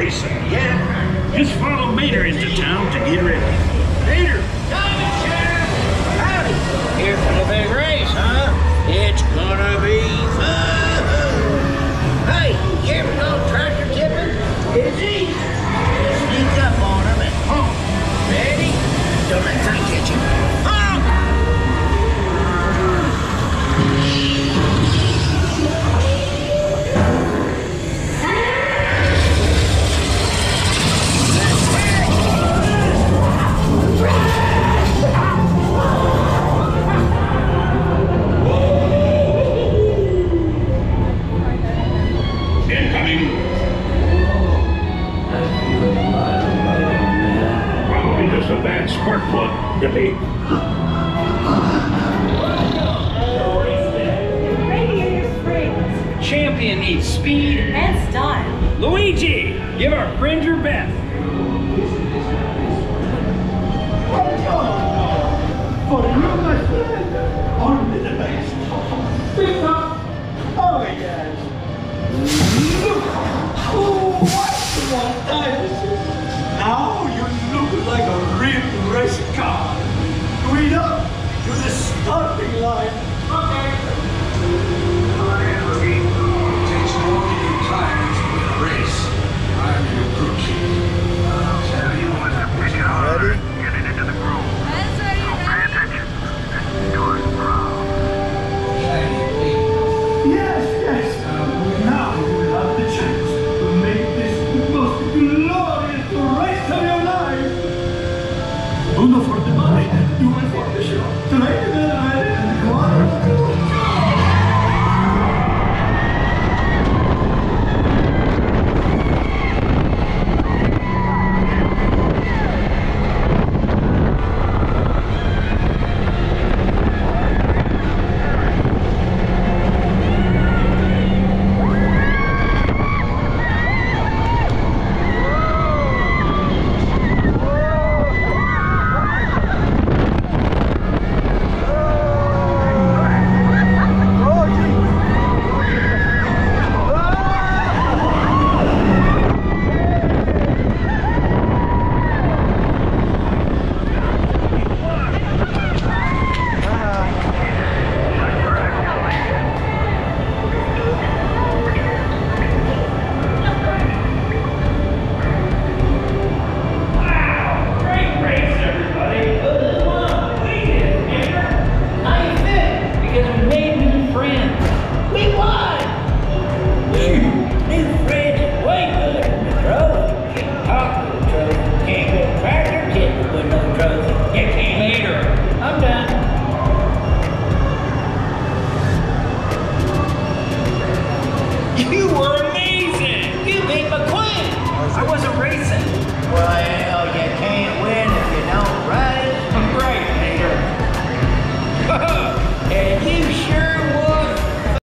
racing, yeah? Just follow Mater into town to get ready. Mater! Coming, Sheriff! Howdy! Here for the big race, huh? It's gonna be fun! Hey, you ever go tractor tipping? Busy? Sneak up on them and honk. Ready? Don't let them get you. Honk! Incoming. Probably just a bad spark plug, really. Radiator Springs. Champion needs speed And style. Luigi, give our friend your best. For you, my friend, only the best. Big up. Oh, yes. Oh, what times. Now you look like a real race car. Guido, to the starting line. Okay. Takes only your time to win a race. I'm your crew chief. Tell you what, Ready? Getting into the groove. That's ready, So pay attention. Yours proud. Yes, yes. Now you will have the chance to make this the most glorious race of your life. Uno for the money, two for the show. Tonight you're gonna ride in the corner. You were amazing! You beat McQueen! I wasn't